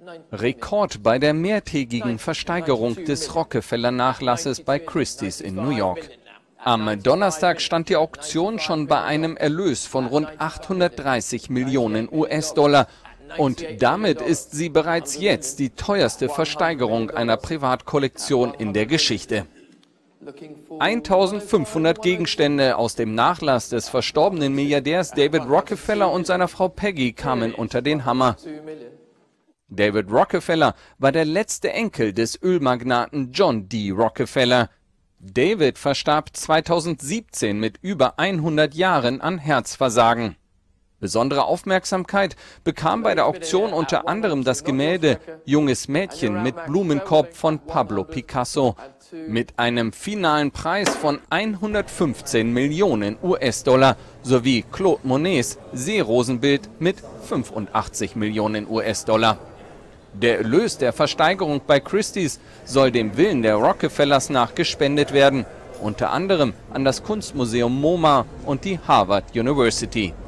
Rekord bei der mehrtägigen Versteigerung des Rockefeller-Nachlasses bei Christie's in New York. Am Donnerstag stand die Auktion schon bei einem Erlös von rund 830 Millionen US-Dollar. Und damit ist sie bereits jetzt die teuerste Versteigerung einer Privatkollektion in der Geschichte. 1500 Gegenstände aus dem Nachlass des verstorbenen Milliardärs David Rockefeller und seiner Frau Peggy kamen unter den Hammer. David Rockefeller war der letzte Enkel des Ölmagnaten John D. Rockefeller. David verstarb 2017 mit über 100 Jahren an Herzversagen. Besondere Aufmerksamkeit bekam bei der Auktion unter anderem das Gemälde Junges Mädchen mit Blumenkorb von Pablo Picasso mit einem finalen Preis von 115 Millionen US-Dollar sowie Claude Monets Seerosenbild mit 85 Millionen US-Dollar. Der Erlös der Versteigerung bei Christie's soll dem Willen der Rockefellers nach gespendet werden, unter anderem an das Kunstmuseum MoMA und die Harvard University.